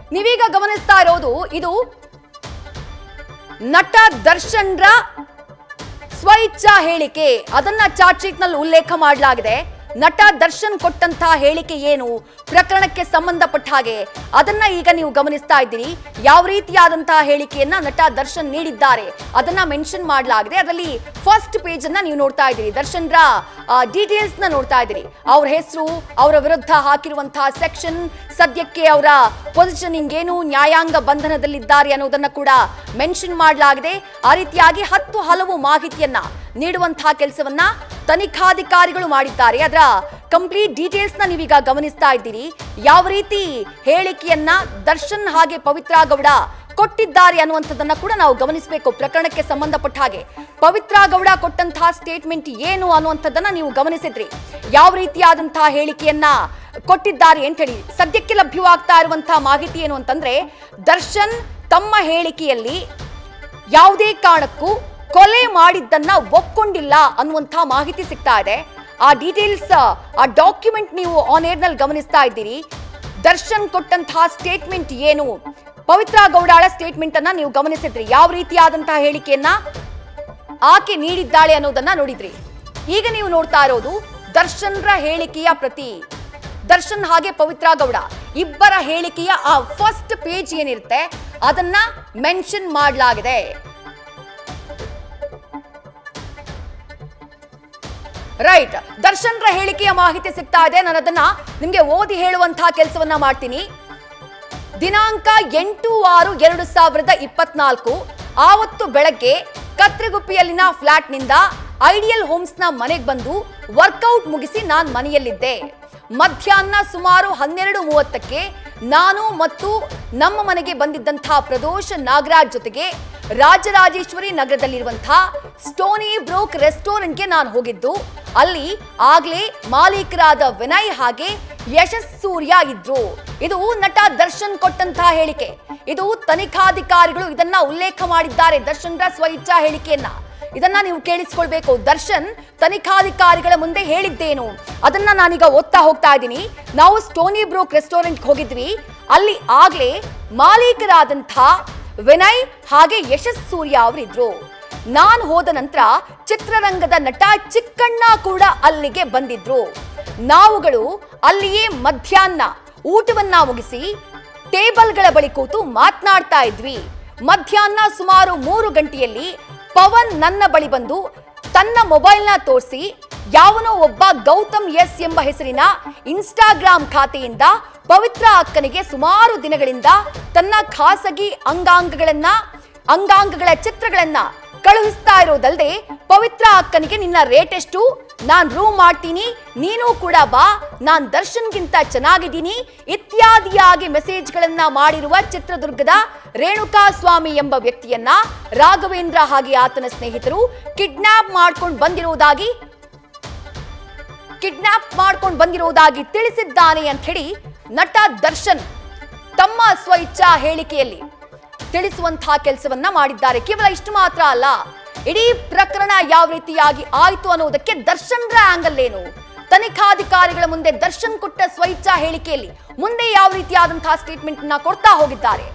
ನೀವೀಗ ಗಮನಿಸ್ತಾ ಇರೋದು ಇದು ನಟ ದರ್ಶನ್ರ ಸ್ವಇಚ್ಛಾ ಹೇಳಿಕೆ. ಅದನ್ನ ಚಾರ್ಜ್ ಶೀಟ್ ನಲ್ಲಿ ಉಲ್ಲೇಖ ಮಾಡಲಾಗಿದೆ. ನಟ ದರ್ಶನ್ ಕೊಟ್ಟಂತಹ ಹೇಳಿಕೆ ಏನು ಪ್ರಕರಣಕ್ಕೆ ಸಂಬಂಧಪಟ್ಟ ಹಾಗೆ ಅದನ್ನ ಈಗ ನೀವು ಗಮನಿಸ್ತಾ ಇದ್ದೀರಿ. ಯಾವ ರೀತಿಯಾದಂತಹ ಹೇಳಿಕೆಯನ್ನ ನಟ ದರ್ಶನ್ ನೀಡಿದ್ದಾರೆ ಅದನ್ನ ಮೆನ್ಷನ್ ಮಾಡಲಾಗಿದೆ. ಅದರಲ್ಲಿ ಫಸ್ಟ್ ಪೇಜ್ ಅನ್ನ ನೀವು ನೋಡ್ತಾ ಇದ್ದೀರಿ. ದರ್ಶನ್ರ ಡೀಟೇಲ್ಸ್ ನ ನೋಡ್ತಾ ಇದ್ದೀರಿ. ಅವ್ರ ಹೆಸರು, ಅವರ ವಿರುದ್ಧ ಹಾಕಿರುವಂತಹ ಸೆಕ್ಷನ್, ಸದ್ಯಕ್ಕೆ ಅವರ ಪೊಸಿಷನಿಂಗ್ ಏನು, ನ್ಯಾಯಾಂಗ ಬಂಧನದಲ್ಲಿದ್ದಾರೆ ಅನ್ನೋದನ್ನ ಕೂಡ ಮೆನ್ಷನ್ ಮಾಡಲಾಗಿದೆ. ಆ ರೀತಿಯಾಗಿ ಹಲವು ಮಾಹಿತಿಯನ್ನ ನೀಡುವಂತಹ ಕೆಲಸವನ್ನ ತನಿಖಾಧಿಕಾರಿಗಳು ಮಾಡಿದ್ದಾರೆ. ಅದರ ಕಂಪ್ಲೀಟ್ ಡೀಟೇಲ್ಸ್ ನ ನೀವೀಗ ಗಮನಿಸ್ತಾ ಇದ್ದೀರಿ. ಯಾವ ರೀತಿ ಹೇಳಿಕೆಯನ್ನ ದರ್ಶನ್ ಹಾಗೆ ಪವಿತ್ರ ಗೌಡ ಕೊಟ್ಟಿದ್ದಾರೆ ಅನ್ನುವಂಥದ್ದನ್ನ ಕೂಡ ನಾವು ಗಮನಿಸಬೇಕು. ಪ್ರಕರಣಕ್ಕೆ ಸಂಬಂಧಪಟ್ಟ ಹಾಗೆ ಪವಿತ್ರ ಗೌಡ ಕೊಟ್ಟಂತಹ ಸ್ಟೇಟ್ಮೆಂಟ್ ಏನು ಅನ್ನುವಂಥದ್ದನ್ನ ನೀವು ಗಮನಿಸಿದ್ರಿ. ಯಾವ ರೀತಿಯಾದಂತಹ ಹೇಳಿಕೆಯನ್ನ ಕೊಟ್ಟಿದ್ದಾರೆ ಅಂತ ಹೇಳಿ ಸದ್ಯಕ್ಕೆ ಲಭ್ಯವಾಗ್ತಾ ಇರುವಂತಹ ಮಾಹಿತಿ ಏನು ಅಂತಂದ್ರೆ, ದರ್ಶನ್ ತಮ್ಮ ಹೇಳಿಕೆಯಲ್ಲಿ ಯಾವುದೇ ಕಾರಣಕ್ಕೂ ಕೊಲೆ ಮಾಡಿದ್ದನ್ನ ಒಪ್ಕೊಂಡಿಲ್ಲ ಅನ್ನುವಂತಹ ಮಾಹಿತಿ ಸಿಗ್ತಾ ಇದೆ. ಆ ಡೀಟೇಲ್ಸ್, ಆ ಡಾಕ್ಯುಮೆಂಟ್ ನೀವು ಆನ್ ಏರ್ ನಲ್ಲಿ ಗಮನಿಸ್ತಾ ಇದ್ದೀರಿ. ದರ್ಶನ್ ಕೊಟ್ಟಂತಹ ಸ್ಟೇಟ್ಮೆಂಟ್ ಏನು, ಪವಿತ್ರ ಗೌಡಳ ಸ್ಟೇಟ್ಮೆಂಟ್ ಅನ್ನ ನೀವು ಗಮನಿಸಿದ್ರಿ. ಯಾವ ರೀತಿಯಾದಂತಹ ಹೇಳಿಕೆಯನ್ನ ಆಕೆ ನೀಡಿದ್ದಾಳೆ ಅನ್ನೋದನ್ನ ನೋಡಿದ್ರಿ. ಈಗ ನೀವು ನೋಡ್ತಾ ಇರೋದು ದರ್ಶನ್ರ ಹೇಳಿಕೆಯ ಪ್ರತಿ. ದರ್ಶನ್ ಹಾಗೆ ಪವಿತ್ರ ಗೌಡ ಇಬ್ಬರ ಹೇಳಿಕೆಯ ಆ ಫಸ್ಟ್ ಪೇಜ್ ಏನಿರುತ್ತೆ ಅದನ್ನ ಮೆನ್ಷನ್ ಮಾಡಲಾಗಿದೆ. ರೈಟ್, ದರ್ಶನ್ರ ಹೇಳಿಕೆಯ ಮಾಹಿತಿ ಸಿಗ್ತಾ ಇದೆ. ನಾನು ಅದನ್ನ ನಿಮ್ಗೆ ಓದಿ ಹೇಳುವಂತಹ ಕೆಲಸವನ್ನ ಮಾಡ್ತೀನಿ. ದಿನಾಂಕ 8/6/2024 ಆವತ್ತು ಬೆಳಗ್ಗೆ ಕತ್ರಿಗುಪ್ಪಿಯಲ್ಲಿನ ಫ್ಲಾಟ್ನಿಂದ ಐಡಿಯಲ್ ಹೋಮ್ಸ್ನ ಮನೆಗೆ ಬಂದು ವರ್ಕೌಟ್ ಮುಗಿಸಿ ನಾನು ಮನೆಯಲ್ಲಿದ್ದೆ. ಮಧ್ಯಾಹ್ನ ಸುಮಾರು 12:30ಕ್ಕೆ ನಾನು ಮತ್ತು ನಮ್ಮ ಮನೆಗೆ ಬಂದಿದ್ದಂತಹ ಪ್ರದೋಷ್ ನಾಗರಾಜ್ ಜೊತೆಗೆ ರಾಜರಾಜೇಶ್ವರಿ ನಗರದಲ್ಲಿರುವಂತಹ ಸ್ಟೋನಿ ಬ್ರೋಕ್ ರೆಸ್ಟೋರೆಂಟ್ಗೆ ನಾನು ಹೋಗಿದ್ದು. ಅಲ್ಲಿ ಆಗ್ಲೇ ಮಾಲೀಕರಾದ ವಿನಯ್ ಹಾಗೆ ಯಶಸ್ ಸೂರ್ಯ ಇದ್ರು. ಇದು ನಟ ದರ್ಶನ್ ಕೊಟ್ಟಂತಹ ಹೇಳಿಕೆ. ಇದು ತನಿಖಾಧಿಕಾರಿಗಳು ಇದನ್ನ ಉಲ್ಲೇಖ ಮಾಡಿದ್ದಾರೆ, ದರ್ಶನ್ರ ಸ್ವಇಚ್ಛಾ ಹೇಳಿಕೆಯನ್ನ. ಇದನ್ನ ನೀವು ಕೇಳಿಸ್ಕೊಳ್ಬೇಕು. ದರ್ಶನ್ ತನಿಖಾಧಿಕಾರಿಗಳ ಮುಂದೆ ಹೇಳಿದ್ದೇನು ಅದನ್ನ ನಾನೀಗ ಓದ್ತಾ ಹೋಗ್ತಾ ಇದ್ದೀನಿ. ನಾವು ಸ್ಟೋನಿ ಬ್ರೋಕ್ ರೆಸ್ಟೋರೆಂಟ್ಗೆ ಹೋಗಿದ್ವಿ. ಅಲ್ಲಿ ಆಗ್ಲೇ ಮಾಲೀಕರಾದಂಥ ವಿನಯ್ ಹಾಗೆ ಯಶಸ್ ಸೂರ್ಯ ಅವರಿದ್ರು. ನಾನು ಹೋದ ನಂತರ ಚಿತ್ರರಂಗದ ನಟ ಚಿಕ್ಕಣ್ಣ ಕೂಡ ಅಲ್ಲಿಗೆ ಬಂದಿದ್ರು. ನಾವುಗಳು ಅಲ್ಲಿಯೇ ಮಧ್ಯಾಹ್ನ ಊಟವನ್ನ ಮುಗಿಸಿ ಟೇಬಲ್ಗಳ ಬಳಿ ಕೂತು ಮಾತನಾಡ್ತಾ ಇದ್ವಿ. ಮಧ್ಯಾಹ್ನ ಸುಮಾರು 3 ಗಂಟೆಯಲ್ಲಿ ಪವನ್ ನನ್ನ ಬಳಿ ಬಂದು ತನ್ನ ಮೊಬೈಲ್ನ ತೋರಿಸಿ ಯಾವನೋ ಒಬ್ಬ ಗೌತಮ್ ಎಸ್ ಎಂಬ ಹೆಸರಿನ ಇನ್ಸ್ಟಾಗ್ರಾಮ್ ಖಾತೆಯಿಂದ ಪವಿತ್ರ ಅಕ್ಕನಿಗೆ ಸುಮಾರು ದಿನಗಳಿಂದ ತನ್ನ ಖಾಸಗಿ ಅಂಗಾಂಗಗಳ ಚಿತ್ರಗಳನ್ನ ಕಳುಹಿಸ್ತಾ ಇರೋದಲ್ಲದೆ, ಪವಿತ್ರ ಅಕ್ಕನಿಗೆ ನಿನ್ನ ರೇಟ್ ಎಷ್ಟು, ನಾನ್ ರೂಮ್ ಮಾಡ್ತೀನಿ, ನೀನು ಕೂಡ ಬಾ, ನಾನ್ ದರ್ಶನ್ಗಿಂತ ಚೆನ್ನಾಗಿದ್ದೀನಿ ಇತ್ಯಾದಿಯಾಗಿ ಮೆಸೇಜ್ಗಳನ್ನ ಮಾಡಿರುವ ಚಿತ್ರದುರ್ಗದ ರೇಣುಕಾ ಸ್ವಾಮಿ ಎಂಬ ವ್ಯಕ್ತಿಯನ್ನ ರಾಘವೇಂದ್ರ ಹಾಗೆ ಆತನ ಸ್ನೇಹಿತರು ಕಿಡ್ನಾಪ್ ಮಾಡ್ಕೊಂಡು ಬಂದಿರೋದಾಗಿ ತಿಳಿಸಿದ್ದಾನೆ ಅಂತ ಹೇಳಿ ನಟ ದರ್ಶನ್ ತಮ್ಮ ಸ್ವಇಚ್ಛಾ ಹೇಳಿಕೆಯಲ್ಲಿ ತಿಳಿಸುವಂತಹ ಕೆಲಸವನ್ನ ಮಾಡಿದ್ದಾರೆ. ಕೇವಲ ಇಷ್ಟು ಮಾತ್ರ ಅಲ್ಲ, ಇಡೀ ಪ್ರಕರಣ ಯಾವ ರೀತಿಯಾಗಿ ಆಯಿತು ಅನ್ನೋದಕ್ಕೆ ದರ್ಶನ್ರ ಆಂಗಲ್ ಏನು, ತನಿಖಾಧಿಕಾರಿಗಳ ಮುಂದೆ ದರ್ಶನ್ ಕೊಟ್ಟ ಸ್ವಇಚ್ಛಾ ಹೇಳಿಕೆಯಲ್ಲಿ ಮುಂದೆ ಯಾವ ರೀತಿಯಾದಂತಹ ಸ್ಟೇಟ್ಮೆಂಟ್ ನ ಕೊಡ್ತಾ ಹೋಗಿದ್ದಾರೆ